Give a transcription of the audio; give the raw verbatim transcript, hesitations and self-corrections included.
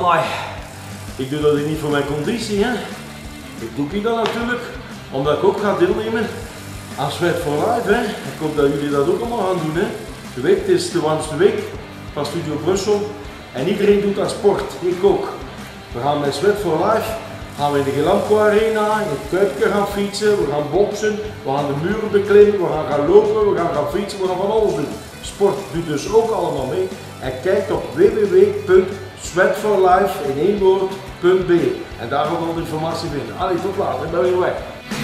amai. Ik doe dat niet voor mijn conditie, hè. Ik doe dat natuurlijk omdat ik ook ga deelnemen aan Sweat for Life, hè. Ik hoop dat jullie dat ook allemaal gaan doen, hè. Je weet, het is de warmste week van Studio Brussel en iedereen doet aan sport, ik ook. We gaan met Sweat for Life gaan we in de Gelamco Arena, in het Kuipje gaan fietsen, we gaan boksen, we gaan de muren beklimmen, we gaan gaan lopen, we gaan gaan fietsen, we gaan van alles doen. Sport doet dus ook allemaal mee en kijk op w w w punt sweat for life in één woord punt b en daar gaan we al de informatie vinden. Allee, tot later, ik ben weer weg.